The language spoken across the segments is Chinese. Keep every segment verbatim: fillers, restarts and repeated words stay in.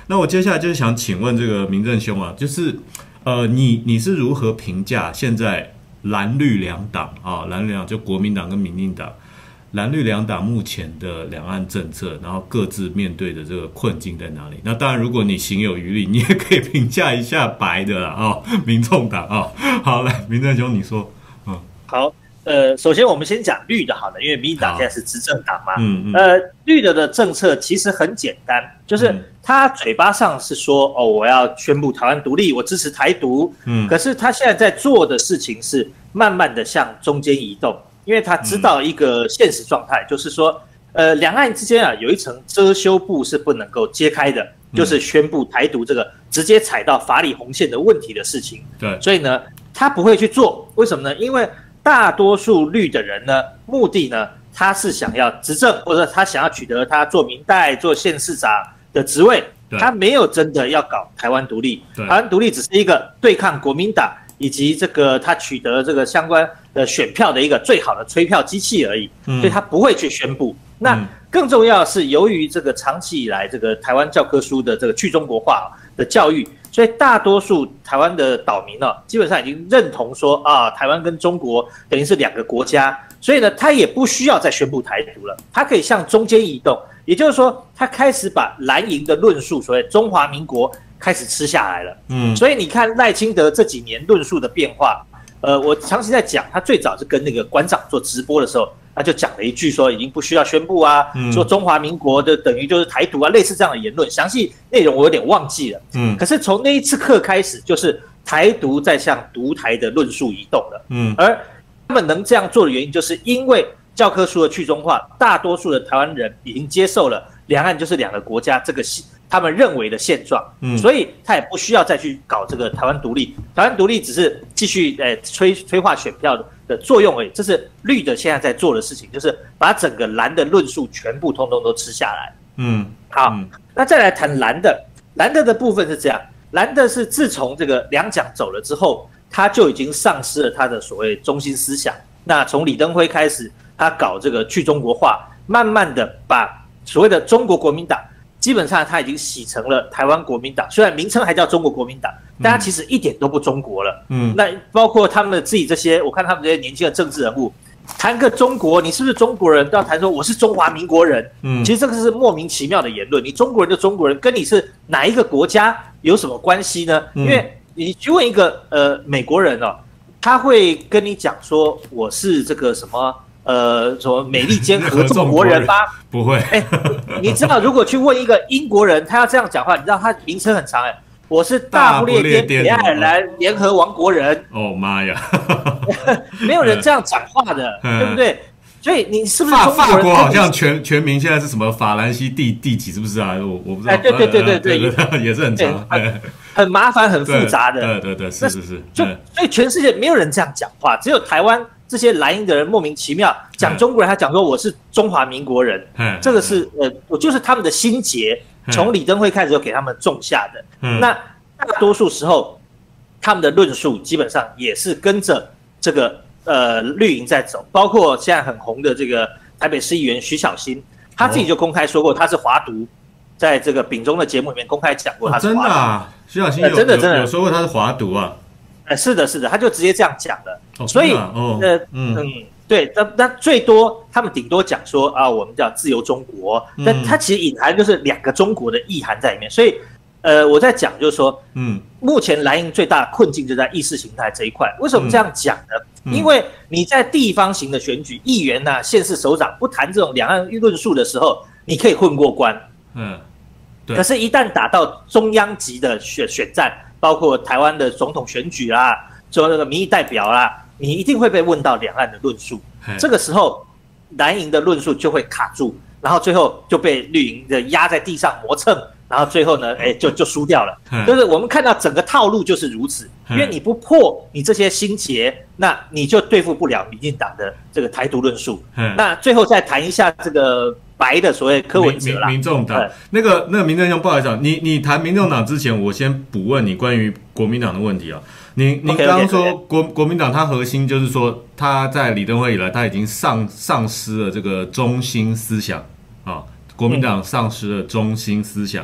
那我接下来就是想请问这个明正兄啊，就是呃，你你是如何评价现在蓝绿两党啊，蓝绿两就国民党跟民进党，蓝绿两党目前的两岸政策，然后各自面对的这个困境在哪里？那当然，如果你行有余力，你也可以评价一下白的啦啊、哦，民众党啊、哦。好，来，明正兄你说，嗯， 好。呃，首先我们先讲绿的好了，因为民进党现在是执政党嘛。 嗯嗯。 呃，绿的的政策其实很简单，就是他嘴巴上是说哦，我要宣布台湾独立，我支持台独。嗯。可是他现在在做的事情是慢慢的向中间移动，因为他知道一个现实状态，嗯、就是说，呃，两岸之间啊有一层遮羞布是不能够揭开的，就是宣布台独这个直接踩到法理红线的问题的事情。 对。 所以呢，他不会去做，为什么呢？因为大多数绿的人呢，目的呢，他是想要执政，或者他想要取得他做民代、做县市长的职位，他没有真的要搞台湾独立。台湾独立只是一个对抗国民党以及这个他取得这个相关的选票的一个最好的催票机器而已，所以他不会去宣布。那更重要的是，由于这个长期以来这个台湾教科书的这个去中国化的教育，所以大多数台湾的岛民呢、哦，基本上已经认同说啊，台湾跟中国等于是两个国家，所以呢，他也不需要再宣布台独了，他可以向中间移动，也就是说，他开始把蓝营的论述，所谓中华民国开始吃下来了。嗯，所以你看赖清德这几年论述的变化，呃，我长期在讲，他最早是跟那个馆长做直播的时候。他就讲了一句说已经不需要宣布啊，嗯、说中华民国的等于就是台独啊，类似这样的言论，详细内容我有点忘记了。嗯，可是从那一次课开始，就是台独在向独台的论述移动了。嗯，而他们能这样做的原因，就是因为教科书的去中化，大多数的台湾人已经接受了两岸就是两个国家这个他们认为的现状，嗯，所以他也不需要再去搞这个台湾独立，台湾独立只是继续呃催催化选票的。的作用而已，这是绿的现在在做的事情，就是把整个蓝的论述全部通通都吃下来。嗯，好，嗯、那再来谈蓝的，蓝的的部分是这样，蓝的是自从这个两蒋走了之后，他就已经丧失了他的所谓中心思想。那从李登辉开始，他搞这个去中国化，慢慢的把所谓的中国国民党。基本上他已经洗成了台湾国民党，虽然名称还叫中国国民党，但他其实一点都不中国了。嗯，那包括他们自己这些，我看他们这些年轻的政治人物，谈个中国，你是不是中国人？都要谈说我是中华民国人。嗯，其实这个是莫名其妙的言论。你中国人就中国人，跟你是哪一个国家有什么关系呢？因为你去问一个呃美国人哦，他会跟你讲说我是这个什么。呃，什么美利坚合众国人吗？ 不会。 哎、欸，你知道，如果去问一个英国人，他要这样讲话，你知道他名称很长哎、欸，我是大不列颠北爱尔兰联合王国人。 哦妈呀， 没有人这样讲话的，对不对？所以你是不是中国人？法国好像全全名现在是什么法兰西第第几？是不是啊？我我不知道。哎， 对对对对对， 也是很长， 很麻烦、很复杂的。 对对对，是是是。 就所以全世界没有人这样讲话，只有台湾。这些蓝营的人莫名其妙讲中国人，他讲说我是中华民国人，这个是呃，我就是他们的心结，从李登辉开始就给他们种下的。那大多数时候，他们的论述基本上也是跟着这个呃绿营在走，包括现在很红的这个台北市议员徐小新，他自己就公开说过他是华独，在这个丙中的节目里面公开讲过他是华独。 真的啊，徐小新有真的真的有说过他是华独啊。 呃，是的，是的，他就直接这样讲了， 哦、 所以， 哦、 呃，嗯嗯，对，那那最多他们顶多讲说啊，我们叫自由中国，嗯、但他其实隐含就是两个中国的意涵在里面，所以，呃，我在讲就是说，嗯，目前蓝营最大的困境就在意识形态这一块。为什么这样讲呢？嗯、因为你在地方型的选举，议员呐、啊、县市首长不谈这种两岸论述的时候，你可以混过关，嗯，对。可是，一旦打到中央级的选选战。包括台湾的总统选举啦，做那个民意代表啦，你一定会被问到两岸的论述。这个时候，蓝营的论述就会卡住，然后最后就被绿营的压在地上磨蹭，然后最后呢，哎，就就输掉了。就是我们看到整个套路就是如此，因为你不破你这些心结，那你就对付不了民进党的这个台独论述。那最后再谈一下这个。白的所谓柯文哲啦， 民众党、嗯、那个那个民政兄，不好意思啊，你你谈民众党之前，我先补问你关于国民党的问题啊。你你刚刚说国国民党它核心就是说，他在李登辉以来，他已经丧丧失了这个中心思想啊，国民党丧失了中心思想。嗯、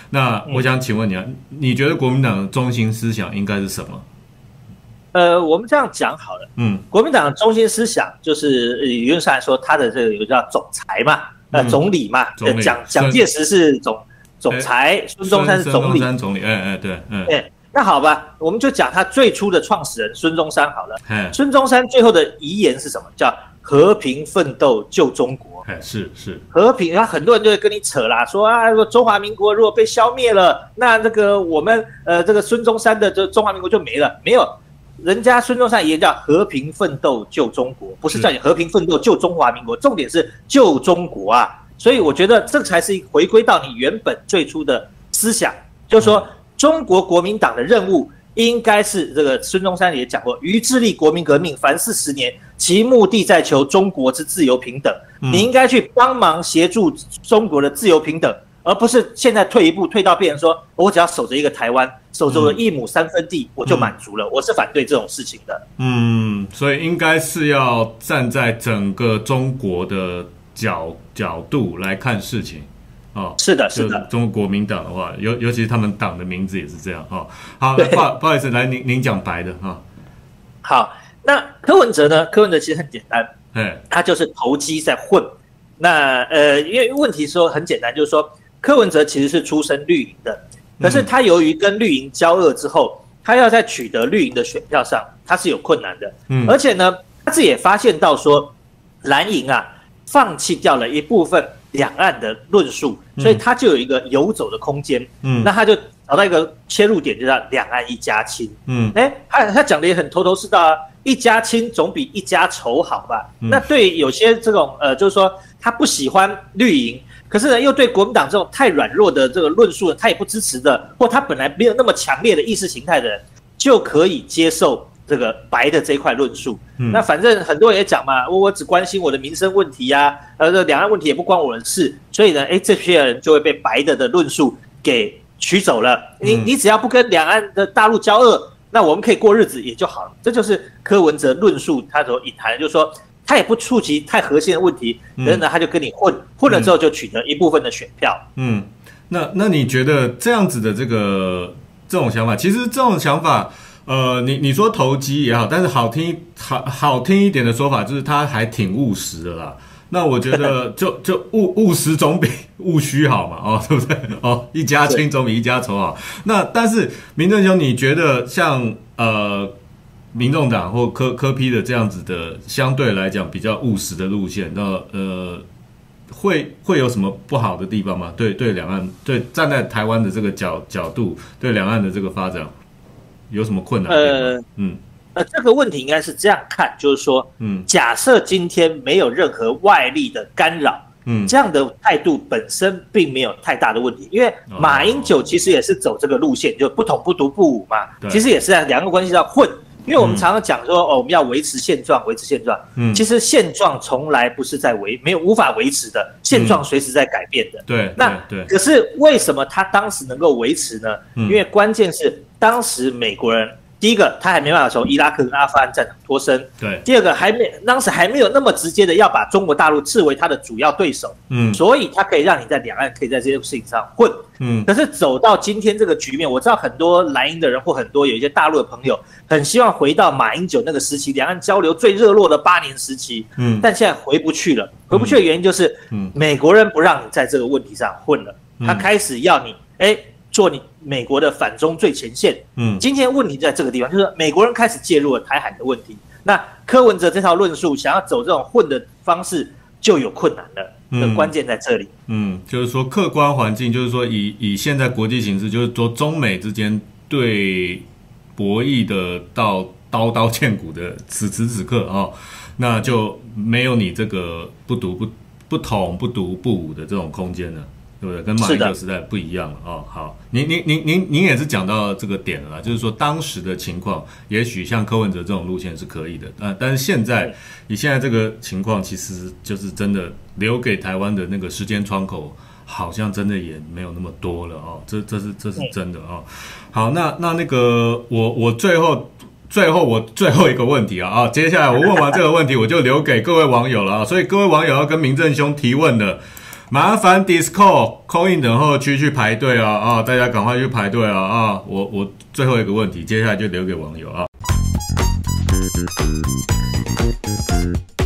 那我想请问你啊，你觉得国民党的中心思想应该是什么？ 呃，我们这样讲好了，嗯，国民党的中心思想就是理论上来说，他的这个有叫总裁嘛，呃，嗯、总理嘛，蒋蒋介石是总总裁，孙中山是总理，孙中山总理，哎哎对，嗯， 对，那好吧，我们就讲他最初的创始人孙中山好了，孙中山最后的遗言是什么？叫和平奋斗救中国， 哎，是是和平，然后很多人就会跟你扯啦，说啊，中华民国如果被消灭了，那这个我们呃这个孙中山的这中华民国就没了，没有。人家孙中山也叫和平奋斗救中国，不是叫你和平奋斗救中华民国，重点是救中国啊！所以我觉得这才是回归到你原本最初的思想，就是说中国国民党的任务应该是这个孙中山也讲过，于致力国民革命，凡四十年，其目的在求中国之自由平等。你应该去帮忙协助中国的自由平等。而不是现在退一步，退到变成说，我只要守着一个台湾，守着一亩三分地，我就满足了。我是反对这种事情的。 嗯，所以应该是要站在整个中国的角角度来看事情。哦， 是的，是的。 中国国民党的话，尤尤其是他们党的名字也是这样。哦，好，不不好意思，来您您讲白的哈。 好，那柯文哲呢？柯文哲其实很简单，哎，他就是投机在混。那呃，因为问题说很简单，就是说。柯文哲其实是出身绿营的，可是他由于跟绿营交恶之后，他要在取得绿营的选票上，他是有困难的。嗯，而且呢，他自己也发现到说，蓝营啊，放弃掉了一部分两岸的论述，所以他就有一个游走的空间。嗯，那他就找到一个切入点，就叫两岸一家亲。嗯，哎，他他讲的也很头头是道啊，一家亲总比一家仇好吧？嗯、那对有些这种呃，就是说他不喜欢绿营。可是呢，又对国民党这种太软弱的这个论述，他也不支持的，或他本来没有那么强烈的意识形态的人，就可以接受这个白的这一块论述。嗯、那反正很多人也讲嘛，我我只关心我的民生问题呀、啊，呃，这两岸问题也不关我的事，所以呢，哎，这些人就会被白的的论述给取走了。你你只要不跟两岸的大陆交恶，那我们可以过日子也就好了。这就是柯文哲论述他所隐含的，就是说。他也不触及太核心的问题，可是呢，他就跟你混，混了之后就取得一部分的选票。 嗯，那那你觉得这样子的这个这种想法，其实这种想法，呃，你你说投机也好，但是好听好好听一点的说法就是他还挺务实的啦。那我觉得就就务务实总比务虚好嘛，哦，对不对？哦，一家亲总比一家仇好。那但是明正兄，你觉得像呃？民众党或柯柯 P 的这样子的相对来讲比较务实的路线，那呃会会有什么不好的地方吗？对对，两岸对站在台湾的这个角角度，对两岸的这个发展有什么困难？呃嗯呃，这个问题应该是这样看，就是说，嗯，假设今天没有任何外力的干扰，嗯，这样的态度本身并没有太大的问题，因为马英九其实也是走这个路线，就不统不独不武嘛，其实也是在两个关系上混。因为我们常常讲说，哦，我们要维持现状，维持现状。嗯，其实现状从来不是在维，没有无法维持的，现状随时在改变的。 嗯、对， 那对， 可是为什么他当时能够维持呢？嗯、因为关键是当时美国人，第一个他还没办法从伊拉克跟阿富汗战场脱身， 对； 第二个还没当时还没有那么直接的要把中国大陆视为他的主要对手，嗯，所以他可以让你在两岸可以在这些事情上混。嗯，可是走到今天这个局面，我知道很多蓝营的人或很多有一些大陆的朋友很希望回到马英九那个时期，两岸交流最热络的八年时期。嗯，但现在回不去了。回不去的原因就是，嗯，美国人不让你在这个问题上混了，他开始要你，哎，做你美国的反中最前线。嗯，今天问题在这个地方，就是美国人开始介入了台海的问题。那柯文哲这套论述想要走这种混的方式，就有困难了。的关键在这里， 嗯，就是说客观环境，就是说以以现在国际形势，就是说中美之间对博弈的到刀刀见骨的此时此刻啊、哦，那就没有你这个不独不不统不独不武的这种空间了。对不对？跟马英九时代不一样了哦。好，您您您您您也是讲到这个点了啦，就是说当时的情况，也许像柯文哲这种路线是可以的，呃，但是现在以现在这个情况，其实就是真的留给台湾的那个时间窗口，好像真的也没有那么多了哦。这这是这是真的哦。好，那那那个我我最后。最后我最后一个问题啊啊，接下来我问完这个问题，我就留给各位网友了啊。所以各位网友要跟明正兄提问的。 麻烦 Discord call in 等候区去排队啊啊！大家赶快去排队啊啊！我我最后一个问题，接下来就留给网友啊。